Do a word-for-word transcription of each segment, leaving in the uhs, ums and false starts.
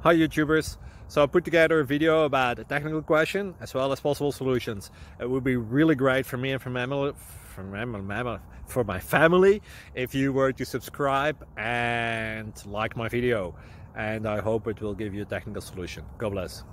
Hi YouTubers! So I put together a video about a technical question as well as possible solutions. It would be really great for me and for, mammal, for, mammal, for my family if you were to subscribe and like my video. And I hope it will give you a technical solution. God bless.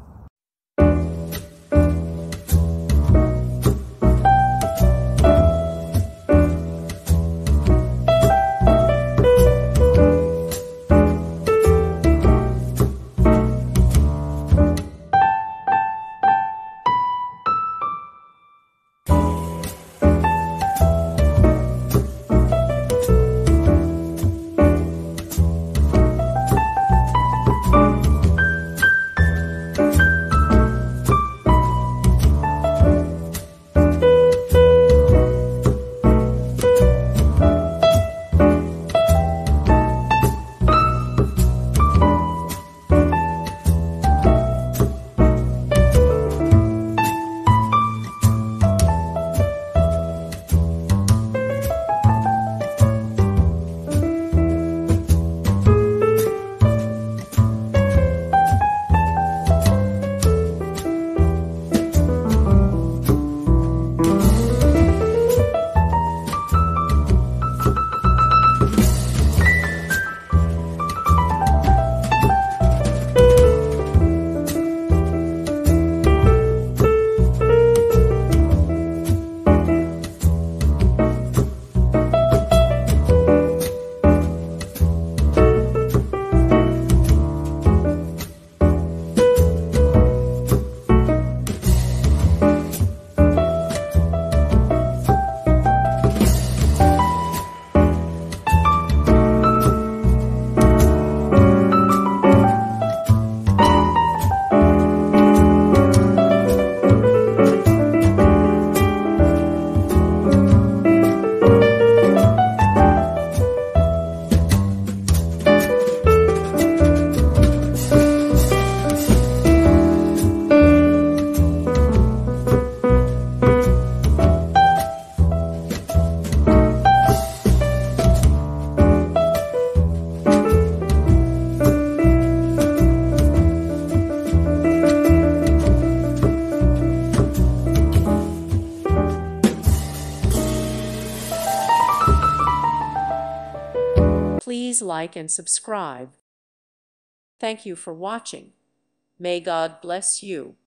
Please like and subscribe. Thank you for watching. May God bless you.